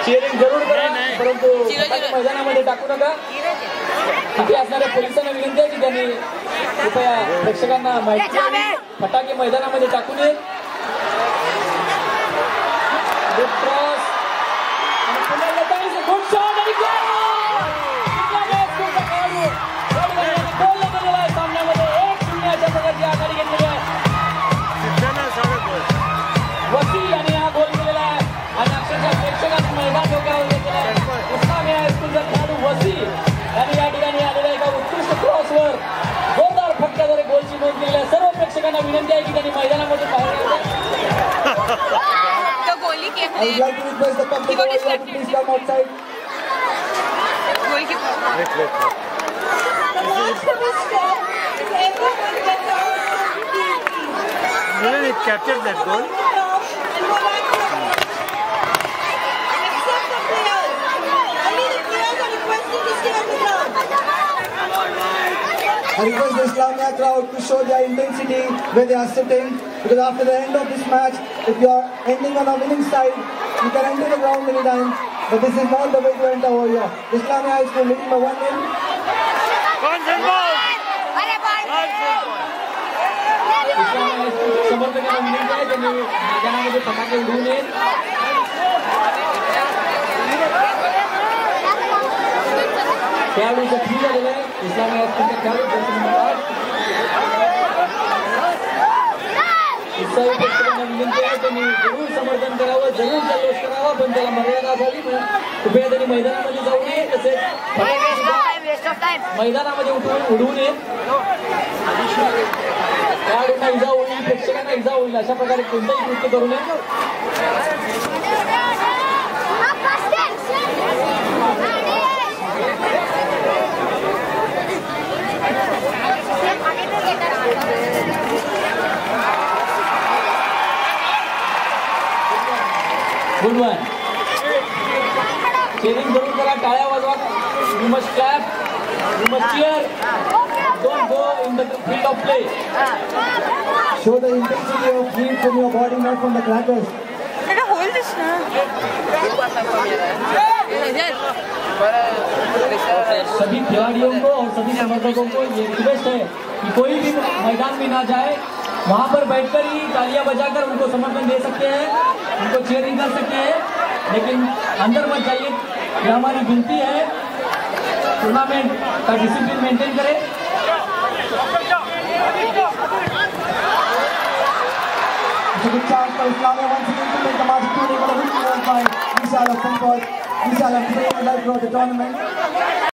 चीअरिंग जरूर करा, परंतु फटाके मैदानामध्ये टाकू नका. तिथे असणाऱ्या पोलिसांना विनंती आहे की त्यांनी कृपया प्रेक्षकांना माहिती द्यावी, फटाके मैदानामध्ये टाकू नये. गुड क्रॉस आणि पुन्हा लताईचं गुड शॉट आणि गोल केलेला आहे. सामन्यामध्ये 1-0 अशा प्रकारची आघाडी घेतलेली आहे. वसी आणि हा गोल केलेला आहे आणि अक्षरशः प्रेक्षकांनी मैदान डोक्यावर घेतलेला आहे. इस्लामिया हायस्कूलचा खेळाडू वसी यांनी या ठिकाणी आलेल्या एका उत्कृष्ट क्रॉसवर जोरदार फटक्याद्वारे गोलची नोंद केलेली आहे. सर्व प्रेक्षकांना विनंती आहे की त्यांनी मैदानामधून बाहेर captured that goal. I request the Islamia crowd to show their intensity where they are sitting, because after the end of this match, if you are ending on a winning side, you can enter the ground anytime, but this is not the way to enter over here. Islamia High School leading by 1-0. समर्थकांना विनंती आहे त्यांनी मैदानामध्ये फटाके उडवू नयेत. खेळाडूचं free झालेलं आहे. इस्लामी हायस्कूलचे खेळाडू उत्साही प्रेक्षकांना विनंती आहे त्यांनी जरूर समर्थन करावं, जरूर जल्लोष करावा, पण त्याला मर्यादा असावी. कृपया त्यांनी मैदानामध्ये जाऊ नये, तसेच मैदानामध्ये उडवू नयेत. खेळाडूंना इजा होईल, प्रेक्षकांना इजा होईल अशा प्रकारे कोणताही कृत्य करू नये. Good one. चेअरिंग जरूर करा, टाळ्या वाजवा. You must clap, you must cheer. Don't go in the field of play. Show the intensity of heat from your body, not from the crackers. Hold this now. सभी खिलाड़ियों को और सभी समर्थकों को ये रिक्वेस्ट है कि कोई भी मैदान में ना जाए, वहां पर बैठकर ही तालियां बजाकर उनको समर्थन दे सकते हैं, उनको चीयरिंग कर सकते हैं, लेकिन अंदर मत जाइए. ये हमारी विनती है. टूर्नामेंट का डिसिप्लिन मेंटेन करें. It's a good chance for Islamia once again to make the magic tournament of the week by Vishal of Pankaj. Vishal of playing a live throughout the tournament.